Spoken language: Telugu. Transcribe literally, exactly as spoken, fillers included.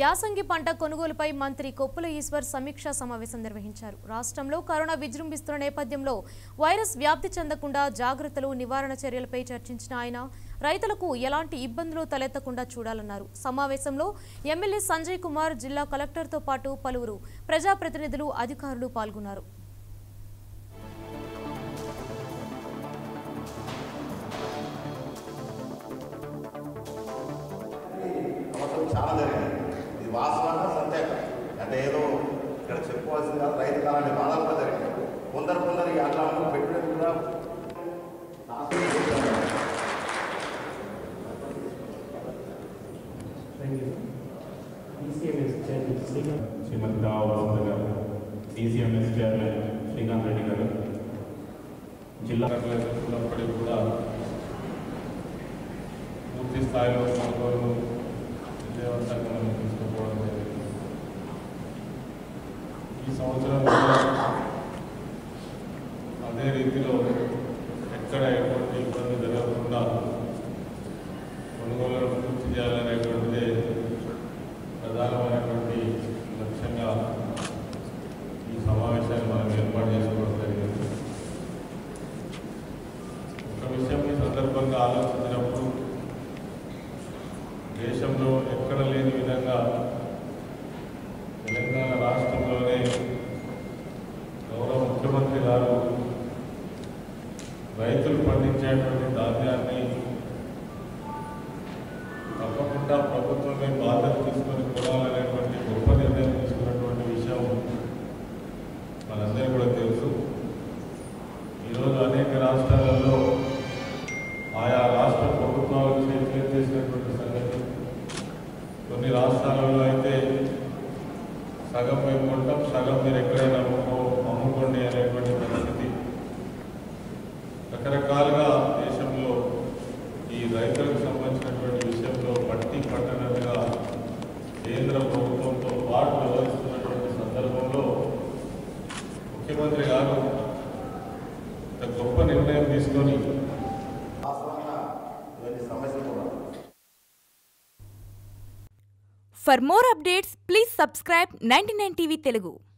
యాసంగి పంట కొనుగోలుపై మంత్రి కొప్పుల ఈశ్వర్ సమీక్షా సమావేశం నిర్వహించారు. రాష్ట్రంలో కరోనా విజృంభిస్తున్న నేపథ్యంలో వైరస్ వ్యాప్తి చెందకుండా జాగ్రత్తలు నివారణ చర్యలపై చర్చించిన ఆయన రైతులకు ఎలాంటి ఇబ్బందులు తలెత్తకుండా చూడాలన్నారు. సమావేశంలో ఎమ్మెల్యే సంజయ్ కుమార్, జిల్లా కలెక్టర్తో పాటు పలువురు ప్రజాప్రతినిధులు, అధికారులు పాల్గొన్నారు. చాలా జరిగింది. ఇది వాస్తవంగా సత్యం అంటే ఏదో ఇక్కడ చెప్పుకోవాల్సింది కాదు. రైతులు అలాంటి బాధలు కూడా జరిగింది. కొందరు కొందరు అట్లా పెట్టుబడి కూడా శ్రీమతి దావసంత గారు, డీసీఎంఎస్ చైర్మన్ శ్రీకాంత్ రెడ్డి గారు, జిల్లా కలెక్టర్లప్పటికీ కూడా పూర్తి స్థాయిలో కొనుగోలు విజయవంతంగా మనం తీసుకుపోవడం జరిగింది. ఈ సంవత్సరం అదే రీతిలో ఎక్కడ ఎటువంటి ఇబ్బంది జరగకుండా కొనుగోలు పూర్తి చేయాలనేటువంటిదే ప్రధానమైనటువంటి లక్ష్యంగా ఈ సమావేశాన్ని మనం ఏర్పాటు చేసుకోవడం జరిగింది. ఒక విషయం ఈ సందర్భంగా ఆలోచించినప్పుడు దేశంలో ఎక్కడ లేని విధంగా తెలంగాణ రాష్ట్రంలోనే గౌరవ ముఖ్యమంత్రి గారు రైతులు పండించేటువంటి ధాన్యాన్ని తప్పకుండా ప్రభుత్వమే బాధ్యత తీసుకొని కొనాలనేటువంటి గొప్ప నిర్ణయం తీసుకున్నటువంటి విషయం మనందరికీ కూడా తెలుసు. ఈరోజు అనేక రాష్ట్రాలలో ఆయా రాష్ట్ర ప్రభుత్వాలు చేసినటువంటి సంగతి, కొన్ని రాష్ట్రాలలో అయితే సగం మేము కొంటాం, సగం మీరు ఎక్కడైనా అమ్ముకో అమ్ముకోండి అనేటువంటి పరిస్థితి. రకరకాలుగా దేశంలో ఈ రైతులకు సంబంధించినటువంటి విషయంలో పట్టి పట్టనట్టుగా కేంద్ర ప్రభుత్వంతో పాటు వ్యవహరిస్తున్నటువంటి సందర్భంలో ముఖ్యమంత్రి గారు గొప్ప నిర్ణయం తీసుకొని For more updates, please subscribe ninety-nine T V Telugu.